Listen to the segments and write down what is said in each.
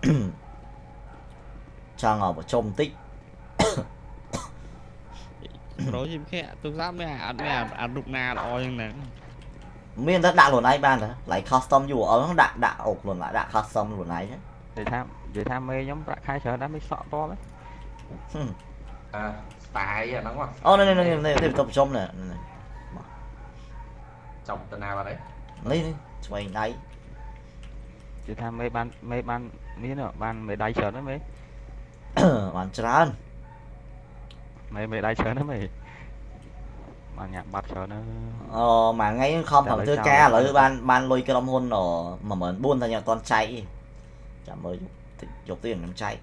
Chàng ở một trông tích. Rồi chim khẽ tôi dám mẹ ăn đục na đó nhưng nè. Miền đất đạ luôn ấy ban đó. Lấy custom dù ở nó đạ ộp luôn lại đạ custom luôn ấy chứ. Để tham mê nhóm bạn khai sở đã mới sọ to đấy. Tại đúng không? Ô này tập trong nè. Chồng tên nào vào đấy? Lấy đi, mày đáy. Để tham mê ban miếng nữa, ban mê đáy sở đó mấy. Bạn tràn. Mê đáy sở đó mày. Bạn nhạc bắt sở nó. Mà ngay không thằng thưa ca là ban lôi cái long hôn rồi mà mình buôn ra nhà toàn chạy. Chả mới dục tiền làm chạy.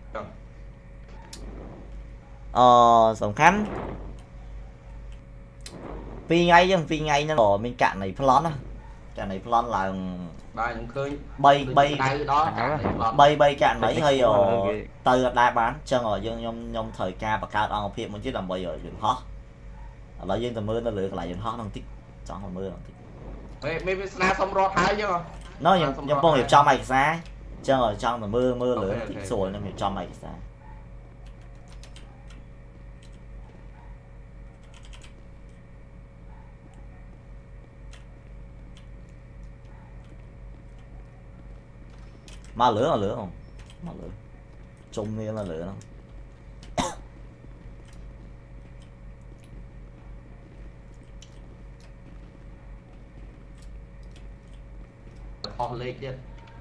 Sổng khăn. Phi ngay chứ, phi ngay nó rồi mình cạn này plon á. Cạn này plon là bay cạn mấy hơi rồi từ đai bán chân rồi dương nhông thời ca và cao ông phiền muốn chứ làm bây giờ dựng hot. Lại dương tầm mưa nó lựa lại dựng hot năng tích. Chọn tầm mưa Mày sna xong rót hai chứ. Nó nhưng phong hiệp cho mày xa. Chân rồi trong tầm mưa lửa tích rồi nên hiệp cho mày xa. Mà lửa không? Mà lửa. Trung niên là lửa không? Họ lên chứ.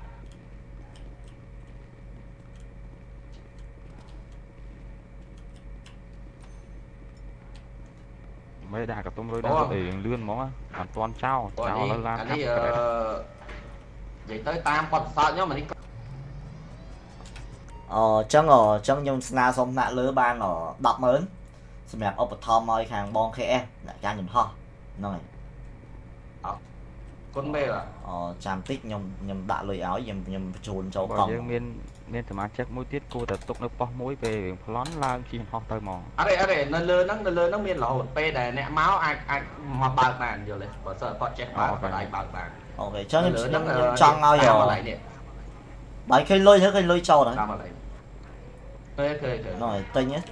Mấy đà cả tôm rồi đang để lươn món á, hoàn toàn trao nó ra. Anh đi vậy tới tam còn sao nhá mà đi. Chân nhung sna xong nạ lứa ban ở đọc mớn. Xong mẹp ốp thom môi khang bon khẽ lại cha nhìn ho. Nói. Con bê à? Chàm tích nhung đạ lưỡi áo nhung chuồn châu còng. Bởi miên thử mà chắc mỗi tiết cô tập tục nó bó mũi về lón la khi ho tơi mò. Đây nó lơ nó miên lỗ pê để nẹ máu ai mà bạc màn rồi lấy. Có sợ có chết bạc và đánh bạc màn. Ok, cho nhung chong ao rồi. Đấy khi lôi châu đấy. Rồi tinh nhé.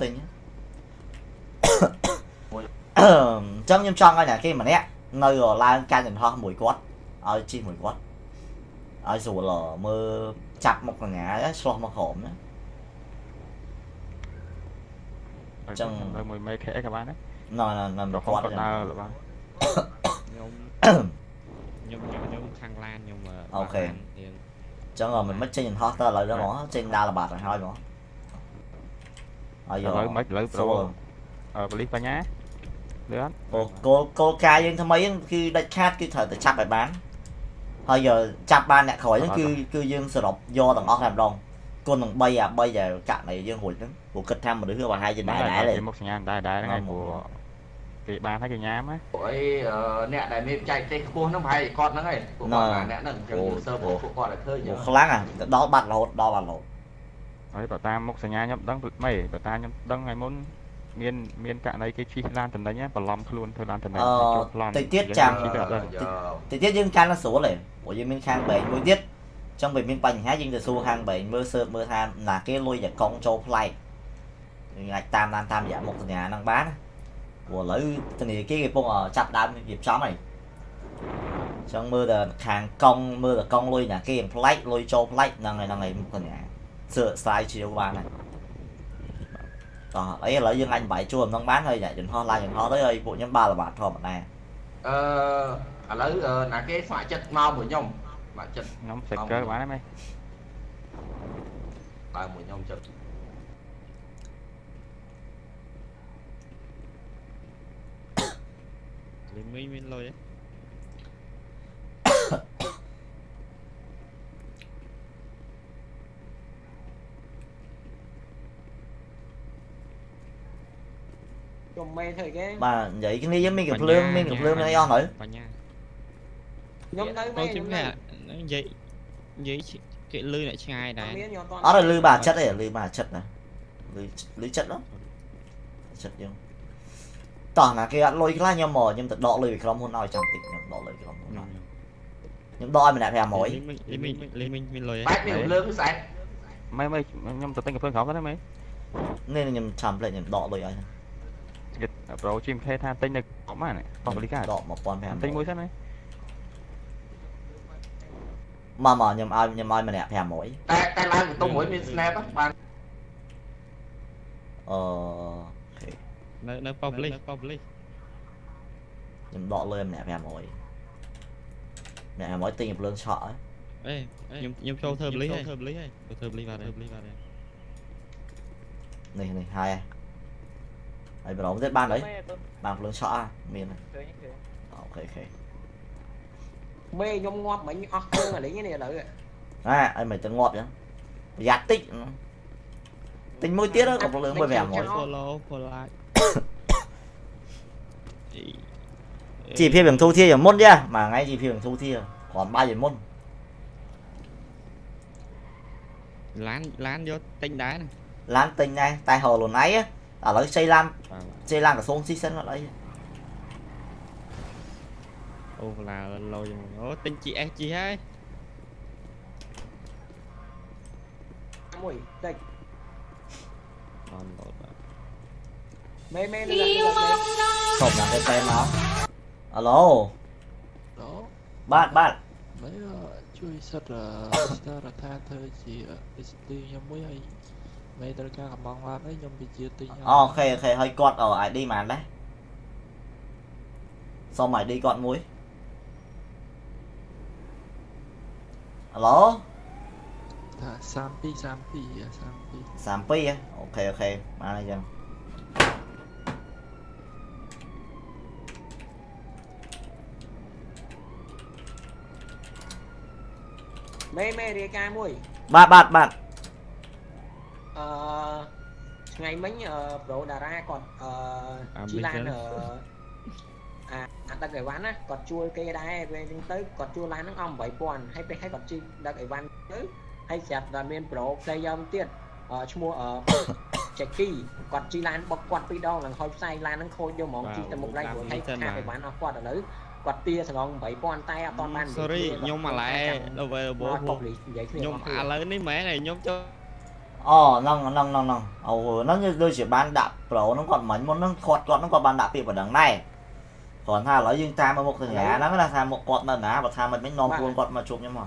Chân nhung chong ai nè khi mà nè nơi rồi la ca nhìn ho mùi quát. Chi mùi quát. Dù là mơ chặt một cái ngã á, xô một hổm đó. Chân mùi mê khẽ các bạn đấy. Nó một quát rồi. Nhung thăng lan nhưng mà ok. Chân rồi mình mất trên nhìn ho tơ lại đó ngõ trên đa là bạc rồi thôi ngõ. Rồi mấy lưỡi rồi. Clip vào nhá. Được. Cô ca nhưng thằng mấy khi đánh chat cái thời tự chắp bài bán. Bây giờ chắp ban nè khỏi cứ dương sờ đọc do thằng óc làm đồng. Con thằng bây giờ cạn này dương hồi lắm. Của kịch tham mà đứa bà hai trên đá này. Một nhà đá này của cái ba thấy cái nhám á. Ôi nè đại mê chạy cái cua nó phải con nó này. Của con là nè nâng sơ bộ của con là khơi nhỉ. Kháng à, đó bật lột. Đấy bảo ta một nhà nhấp đăng mày bảo ta nhấp đăng ngày muốn miên cả đây cái chi lan tầm đấy nhá, và lòng luôn thôi lan tầm này. Thời tiết chẳng thời tiết dương can nó số này, của dương miên khang bệnh mỗi tiết trong bệnh miên bành há dương từ xu khang bệnh mưa sơ mưa than là cái lôi giả công châu play ngạch tam giả một nhà năng bán của lấy thì cái phong ở chặt đám dịp xóm này trong mưa là hàng công mưa là công lôi nhà cái play lôi châu play năng này một nhà sửa sai chiều qua này. Ấy là dương anh bảy chua nó bán hơi vậy đừng ho la đừng ho tới ơi bộ nhóm 3 là bạn thôi mà này lấy là cái xoài chất mau của nhông mà chất nhóm sạch cơ bán đấy mày bài của nhông chất mình lôi đấy. mà vậy cái này giống mình gặp lương này on nữa nhóm đấy vậy cái lư lại ngay này đó là lư bà chất này lư bà chất này lư chất đó chất nhưng toàn là cái ăn lôi cái nhau mò nhưng thật đọ lười không muốn nói chẳng tịch đọ lười không muốn nói nhưng đôi mình lại làm mối mình lười bác điều lương sạch mấy nhom tự tin cái phương khẩu đó mấy nên nhầm chạm lại nhầm đọ rồi ấy dịch pro chim khe tha tinh được có mà này còn lý cả đọ một con phải tinh mũi thế này mà nhầm ai mà nè thèm mỗi cái lá của tôi mỗi miếng snap á bạn nơi public nhầm đọ lên nè thèm mỗi nè mỗi tinh nhập lên sợ ấy nhầm show thơm lý hay thơm lý vào đây này hai ấy bro giết ban đấy ban lên sợ miền này ok mê nhom ngọt mấy như hơn là lấy cái này lợi anh mày chân ngọt nhá giặt tích tính môi tiết đó còn lượng bởi vẻ mỗi follow chỉ phía biển thu thi ở môn nha mà ngay chỉ phía biển thu thi còn 3 điểm môn lán vô tinh đá này lán tinh này tai hồ luôn ấy á ở lấy xây lan cả xuống xí sân ở đây ô là lâu rồi tinh chị hay mùi đây mê không là cái tên nó alo đó bạn mấy chui sắt là tha thơ gì đi nhom mới hay mấy đứa ca cầm băng hoa đấy nhom bị chia tinh ok hơi cọt ở ai đi màn đấy sao mày đi cọt muối alo Sampi á ok mà này dân mê đi ca mùi bạn ngày mấy pro đà ra còn chi lan ta gửi bán á còn chua cây đai về tới còn chua lan nó ong 7 con hay còn chi đã gửi bán tới hay chặt là miền pro play dòng tiền mua ở Jackie còn chi lan bọc quạt đi đâu là hồi say lan nó khôi vô món chi tầm một đây của hay phải bán nó quạt ở đấy quạt tia sài gòn 7 con tay toàn ban sorry nhưng mà lại đâu về bố nhưng mà lớn đấy mẹ này nhôm cho nông nó như đôi chỉ ban đạp pro nó còn mấy món nó khọt nó còn ban đạp bị ở đằng này còn tha nói dương ta mà một thằng nhà nó là tham một quạt mà ná và tham mình mấy non cuốn quạt mà chụp nhưng mà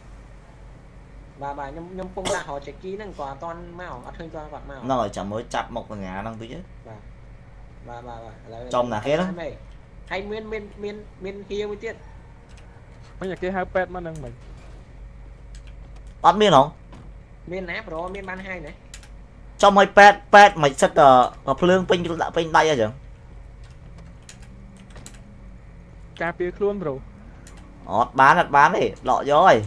bà nhom pung ra họ chạy ký nó còn toàn màu ở hơi toàn quạt màu nó rồi chẳng mới chặt một thằng nhà năng tí chứ bà trong là kia đó hay miên kia mới tiết mấy nhà kia hai pet mà nâng mình bắt miên không miên áp rồi miên ban 2 này trong mấy pet mày sắp gặp lương pin đây à chứ ca pia luôn rồi bán đi lọ rồi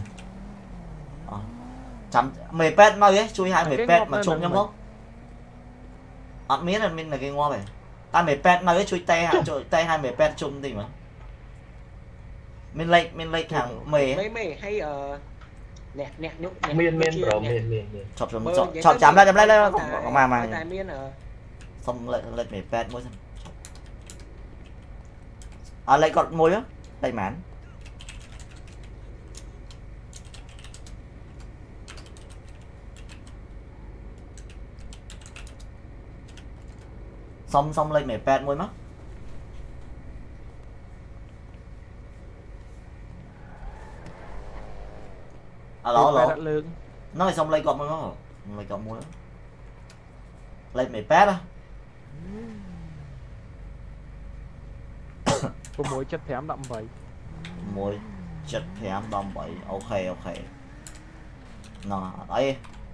chấm mười pet mà ấy chui 20 pet mà chung nhá không ăn miếng là mình là cái ngon này ta 10 pet mà ấy chui tay 20 pet chung thì mà mình lấy hàng mề hay nè miên bro miên chọn chấm ra lấy mà xong lại 10 pet mỗi lấy còn môi á đây mán xong lên mẹ pet môi mắt alo nói xong lên còn môi mắt lên còn môi lên mẹ pet á có mối chất thém đậm vậy môi chất thém đậm vậy ok nó đấy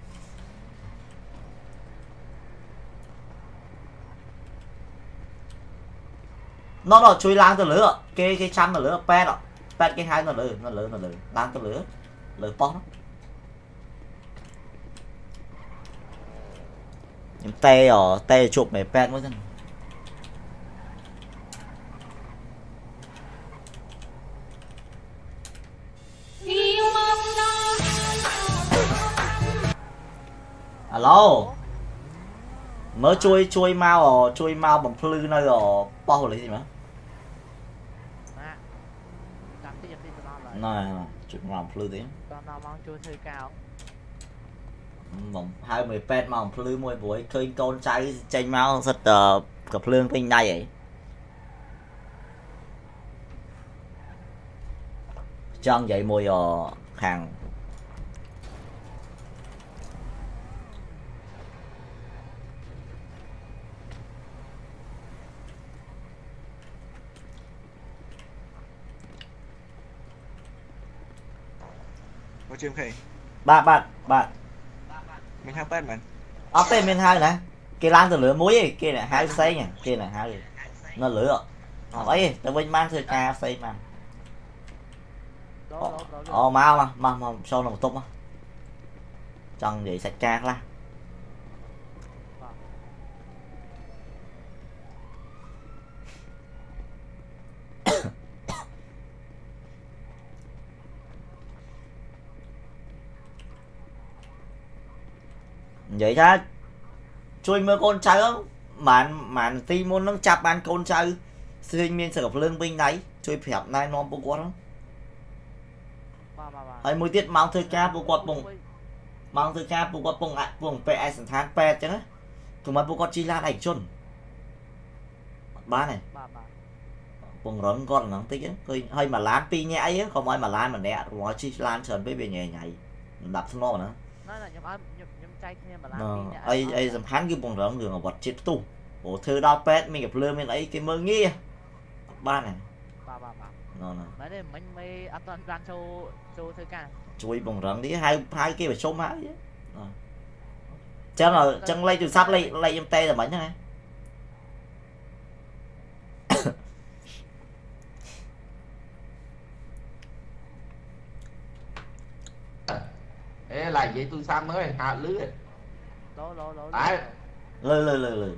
nó là chui lan từ lửa cái chăm là lửa pet ạ pet cái hai nó lửa lan từ lửa pop tê chụp mày pet mới dân alo mới chui mau bằng flư nơi rồi bao lấy gì mà này chui bằng flư tiếng mỏng hai mươi pet mỏng phư môi buổi khơi con trai tranh máu rất cặp lương bên đây ấy chân vậy môi hàng có chim khỉ bạn mình hai pet mình tên mình hai nè cái lan từ lửa muối ấy kia này hai xây nha kia này hai nó lửa ấy tao bên mang thưa ca xây mà mau mà sau nó một túc á chân vậy sạch ca la vậy thôi chui mưa con trai không màn ti môn nó chạp bàn con trai sinh miên sẽ gặp lương binh đấy chui phẹp này non bố quát không hay mùi tiết mang thư ca bố quát bùng mang thư ca bố quát bùng ạ bùng pe ai sẵn thán pe chứ đó tụi mà bố quát chi lan ảnh chôn ba này bùng rõn con nó tích ấy hơi mà lan pi nhẹ ấy không ai mà lan mà nẹ rồi chi lan sờn với bề nhẹ nhảy đập xuống nó nữa ai dầm hắn cái bùng rõn đường ở vật chết tu bộ thư đau pet mình gặp lương mình ấy cái mơ nghe ba này nó nè mấy an toàn plan cho thư ca chui bùng rõn đi hai kia phải xôm hai chắc là chân lây từ sắp lây em tê là mấy này ê lại vậy tôi sang mới hạ lưới đấy lười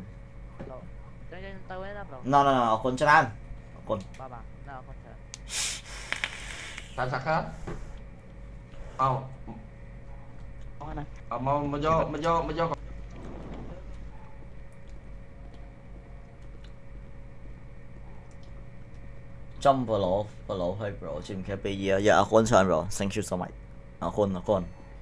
nó con chân ăn con sao sắc hết mà do trong vừa lộ hơi bro chim KP giờ con sơn bro thank you so much con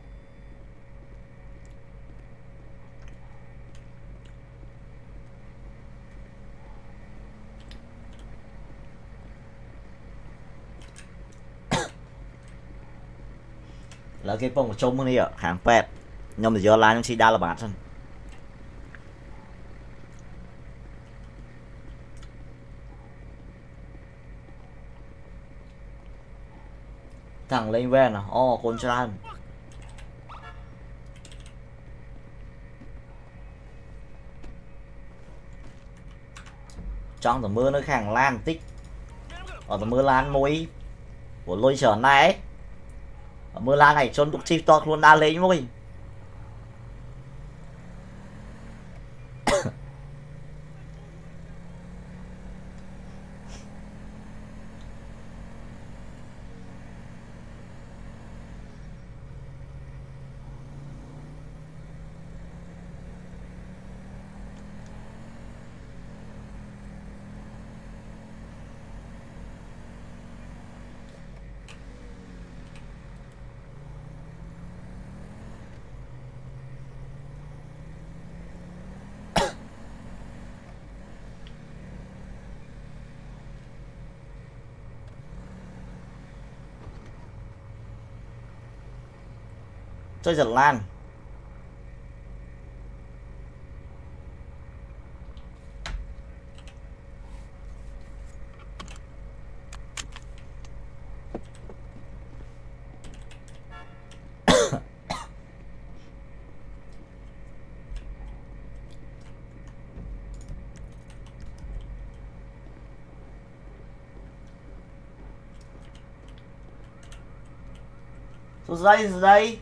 là cái bông của trông này ạ hàng pet nhưng mà giờ lan chỉ đa là bạn thôi thằng lên ven à con trai trong tầm mưa nó hàng lan tích ở tầm mưa lan môi của lôi trở này mưa lan này trôn đục chi to luôn đa lên môi chơi giật lan xuống đây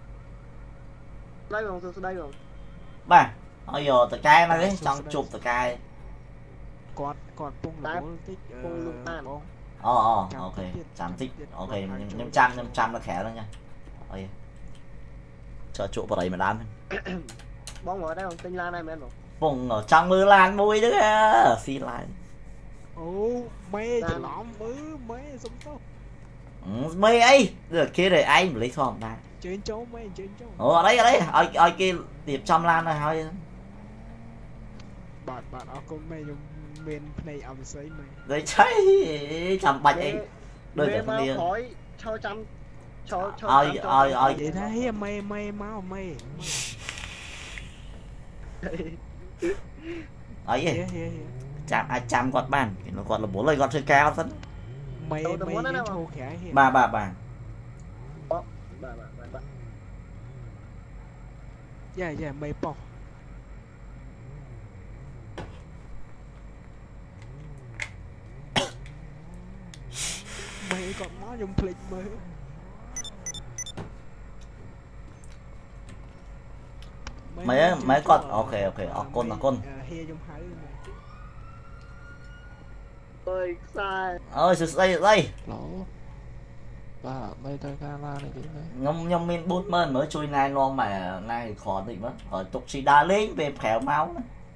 đây rồi đây rồi bà bây giờ tờ cai này đấy trong chụp tờ cai còn pung là tích pung luôn tan ok giảm tích ok 500 là khẽ đó nha ơi chờ chỗ vào đấy mà đám bóng ở đây còn tinh lan này men rồi vùng ở trong mưa lan mùi nữa xin lại mê thì lắm mê sống tốt mấy ấy được kia rồi anh lấy thòm ta chơi trâu mấy chơi trâu ở đấy ai kia tiệp trong lan này thôi bạn ở con mày dùng miền này ẩm sấy mày đấy cháy chầm bạch ấy đôi giờ không đi hỏi cho chăm cho ai vậy thế mày máu mày ấy chạm ai chạm gọt bàn nó gọi là bố lời gọt chơi cao thật mày thô khả bà dạ mày bỏ mày còn nó dùng click mấy con ok con ơi sai ơi đây lỗ và mấy tay camera này chứ nhom min bút mơn mới chui này lo mà này khó định mất ở tục chỉ đa lên về khéo máu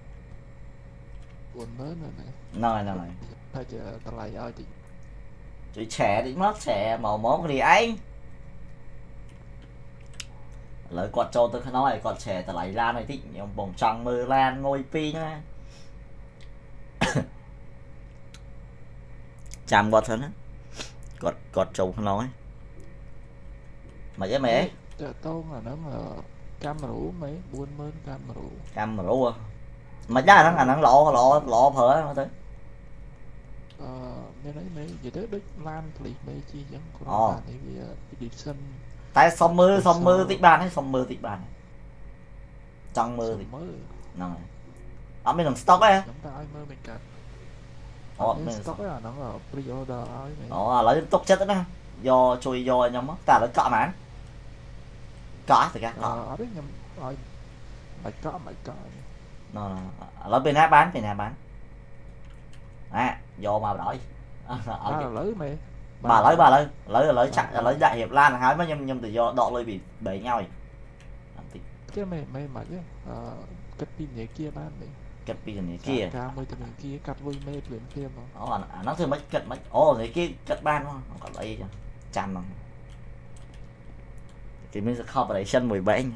buồn mới rồi này thôi chờ tao lại ơi thì chui trẻ định mất trẻ màu món thì anh lời quạt cho tôi nói còn trẻ ta lại ra này thích ông bồng trăng mơ lan ngôi pi nha chạm quạt thân á quạt trâu nói mà với mẹ tao là nó mà cam rủ mấy buôn mơn cam rủ mà giá nó là nó lộ phở mà tới mấy đấy mấy gì đấy lan thì mấy chi chẳng có này vì đi sân tại xong mơ tích bàn hay xong mơ tích bàn trong mơ thì rồi ở bên đồng stock ấy chúng ta ai mơ mình cả bên stock là nó ở pre-order ấy lấy tốc chất đó do chui do nhóm mất ta lấy cọ mán cọ thì cả cọ ở đấy nhầm rồi mày cọ nó lấy bên hát bán do mà đổi lấy mày bà lấy chặt lấy đại hiệp lan hái mấy nhâm từ do đọ lơi bị bể nhau chứ mày mà chứ cắt pin này kia bán mày cắt pin này kia cao mới từ kia cắt vui mê luyện phim mà nó thường mấy cắt mấy này kia cắt ban không còn lấy cho chăm mà thì mình sẽ không phải sân 17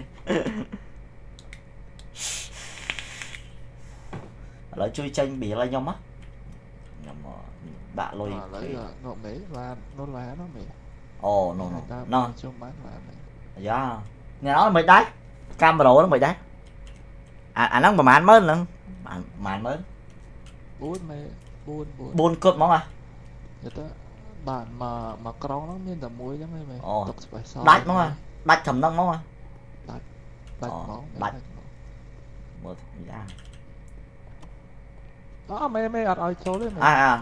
lấy chui tranh bị lên nhau mắt bạ lôi lấy ngọn đấy là nó lá nó mày nó trong bán là mày dạ nghe nói mày đá camera nó mày đá nó mà màn mới nữa màn mới buôn cốt món à người ta bạn mà con nó nên là muối lắm mày đách món à đách thầm nông món à đách một dạ đó mày ăn ai cho đấy mày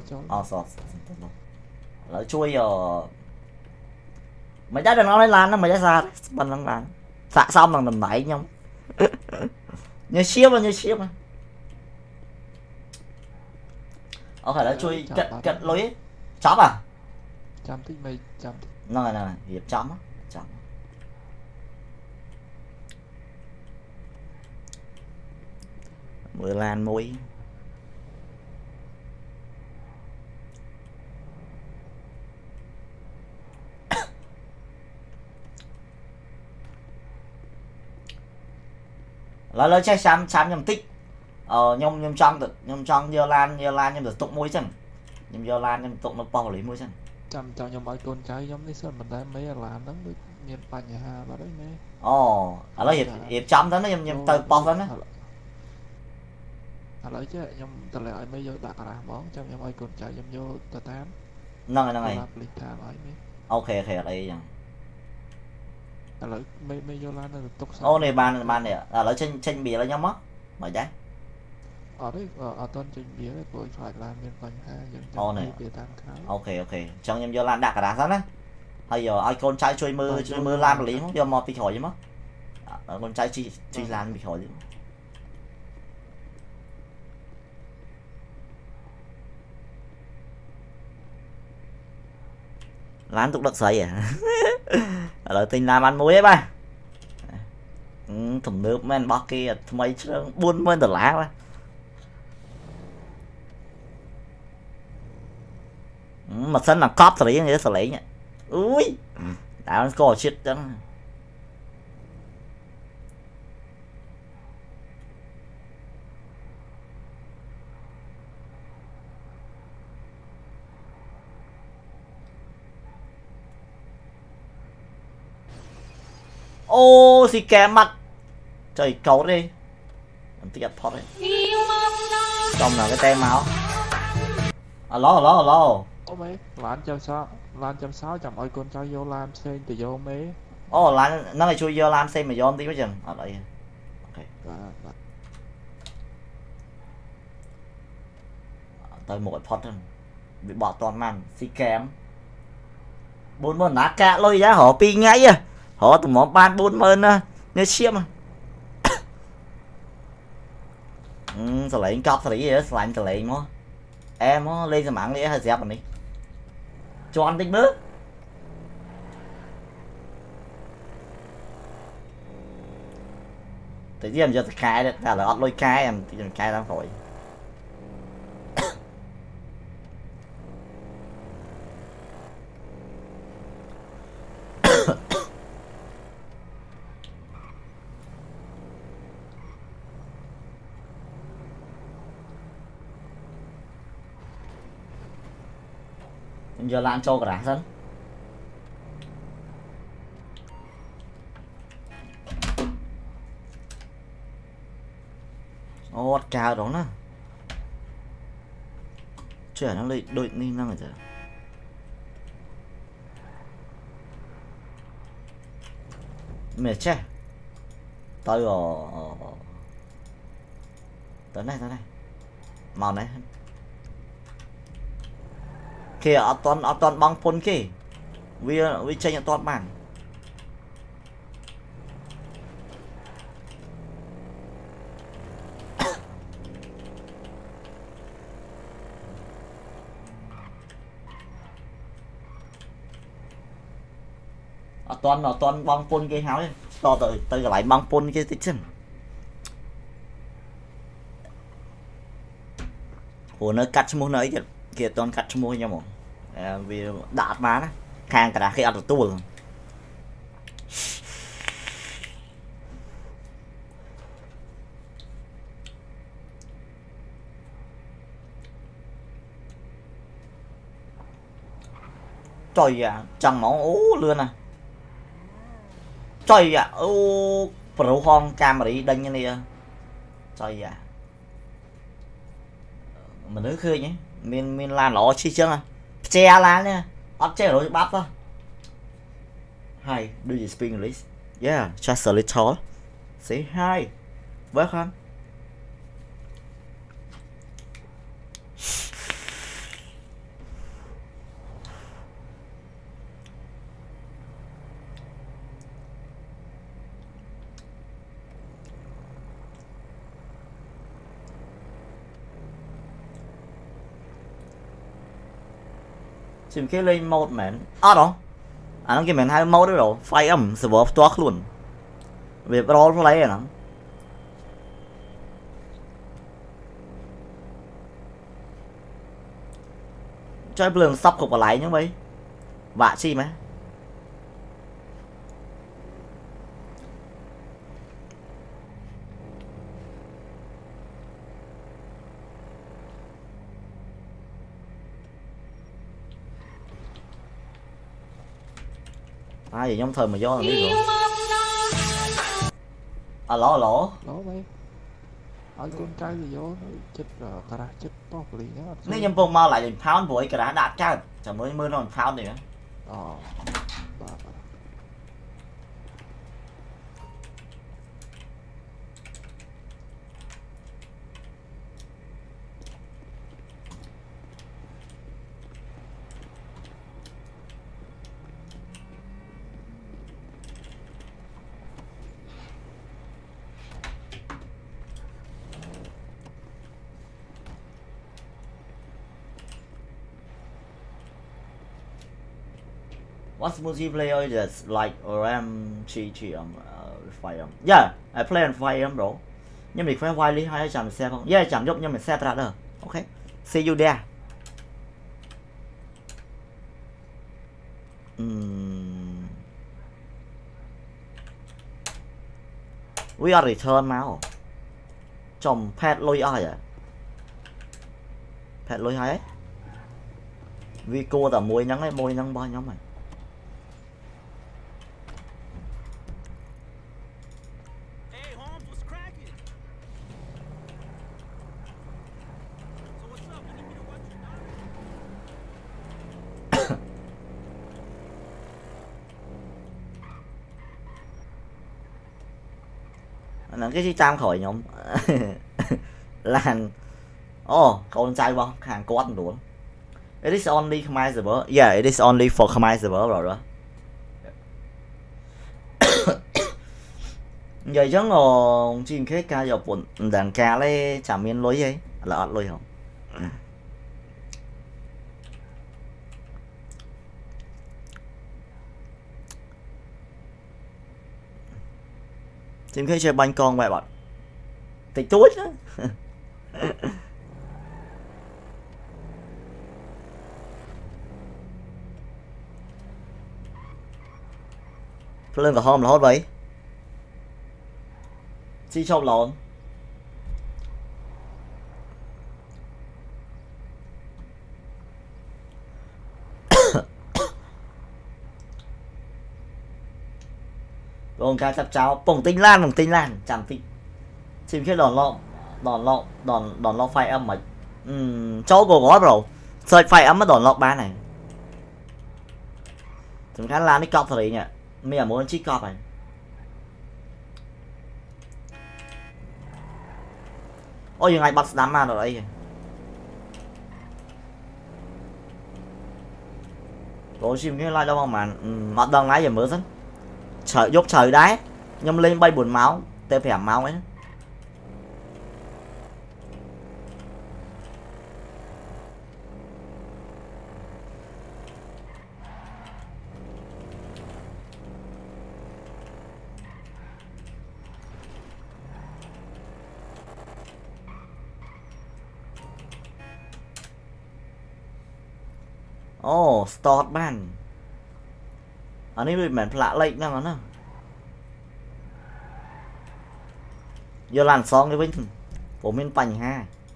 lỡ chui rồi mày chắc đừng nói lan nó mày chắc ra bằng lăng lan xạ xong bằng đầm nảy nhau như ship mà phải là chui cận lối chó à chăm thích mày chăm này hiệp chó mưa lan môi lấy chắc chăm nhầm tích nhom trong dơ lan nhom được tụng môi chân nhom dơ lan nhom tụng nó bò lấy môi chân chăm cho nhom ai con trai giống như sơn mình đã mấy là nó được miền Bắc nhà Hà vào đấy mấy lấy hiệp chăm đó nó nhom từ bò đó lấy chứ nhom từ lại mấy vô đặt là món trong nhom ai con trai nhom vô tờ tám này ok ở đây lấy mấy vô lan nó được tục sao này bàn này lấy tranh bìa là nhau mất mà trái ở đấy ở tên tranh bìa đấy tôi phải làm bên phần ha này ok trong em vô lan đặt cả đá sẵn á hay giờ ai con trai chui mưa lan lý không do mò bị khỏi chứ mất con trai chi lan bị khỏi chứ lán tục đất sấy à rồi tình làm ăn muối ấy ba thùng nước men bọc kia mấy buôn men từ lá ba mà sân là cóp xử lý như thế xử lý nhỉ. Ui đã nó có chết chẳng. Ô xì kè mặt trời cấu đi làm tí gạch pot đấy trong là cái tem máu alo ô mấy lan chăm sáu chồng ơi con trai vô làm xem từ vô mấy ô lan nó là chui vô làm xem mà vô tí quá chừng ở đây okay. Tới một cái pot bị bỏ toàn màn xì kém 40,000 ná cả lôi giá họ pi ngay à họ tụi món ban 40,000 nhớ chiếm à sao lại cọp sao lại gì đó sao lại sao lại nó em nó lên cho mạng đi hơi dẹp đi cho anh tính bước tự nhiên cho khai đấy là ăn lôi khai em thì khai đang khỏi giờ lan châu cả sân ô cao đó nè chuyển nó lại đội ninh năng rồi mệt chết tới rồi tới này màu này kìa ở toàn băng phun kì vì chơi nhận toàn bản ở toàn băng phun cái háo lên to tới lại băng phun cái tích chân hồ nó cắt mua nơi kia toàn cắt mua nhau một vì đạt má khang cả khi ăn được tu luôn trời ạ chẳng máu ố luôn à trời ạ ô pro hong camera đánh như này trời ạ mình nữ khơi nhé mình làm nó chi chứ à che lá nha ấp che rồi bắt thôi hi do you speak English yeah just a little say hi welcome chìm cái lên mode mẹ đó nó kia mình hai mode rồi file âm server toát luôn việc role play nó chơi bường sắp cục vào lại nhá mấy vạ chi mấy ai vậy nhóm thời mà do đi rồi lỗ mấy ở con trai thì vô chết cả chết to liền á nếu nhâm phong mau lại thì pháo buổi cả đạt chắc chả mới mưa nó pháo này nữa What's multiplayer is like OMG Fire yeah I play on Fire bro nhưng mình phải quay đi hay chạm xe không yeah chạm giúp nhưng mình xe ra được ok see you there We are return máu chồng pet lôi ai à pet lôi hay vì cô ta môi nhắn ấy môi nhắn bao nhóm này là cái gì tam khỏi nhóm làn con trai bao hàng con đủ it is only Khmer server yeah it is only for Khmer server rồi đó giờ giống ngồi chim khế ca dọc bụng đàn ca lấy chả miên lối ấy là ọt lối không chim khế chơi banh con vậy bạn thì túi đó lên cả hôm là hốt vậy chi chọc lộn còn ca chập cháo bổng tinh lan chẳng tinh chim khế đòn lo phai âm mà cháu cô gói rồi sợi phai âm mới đòn lọ ba này chúng ta lan đi cọp thôi nhỉ mình là muốn chiếc cọp này ôi nhưng ai bắt đám ma rồi đây rồi chim cái like đâu mà mặt đằng lái giờ mới rất trời dốc trời đáy nhâm lên bay buồn máu tê phèm máu ấy start บ้านอันนี้เหมือนพระเล็กนั่นนะโยลันซองเลยเว้ยผมเป็นปัญหา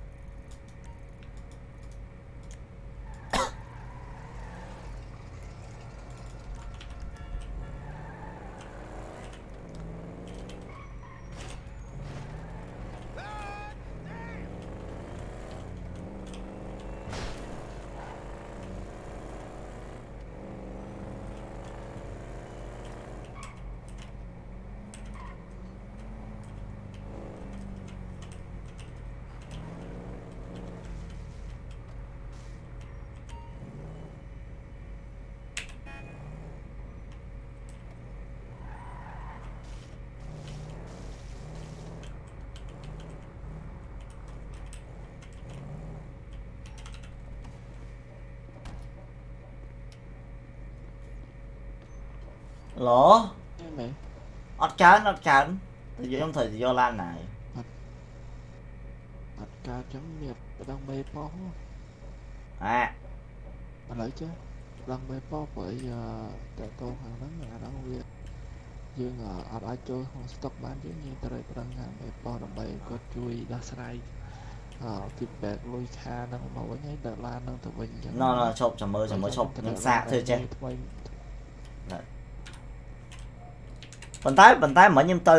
lỗ ọt chán từ trong thời do lan này ọt ca chấm nghiệp đang bê bó lấy chứ đang bê bó với tại tôn hàng lớn là đang việc dương ở ai chơi không stock bán chứ như tới đây đang bê bó đồng bê có chui đa sai thì bẹt lôi kha đang màu với nháy đợt lan đang tự bình nó chộp chầm mơ chộp nhưng xa thôi chứ ប៉ុន្តែ mở nhâm tư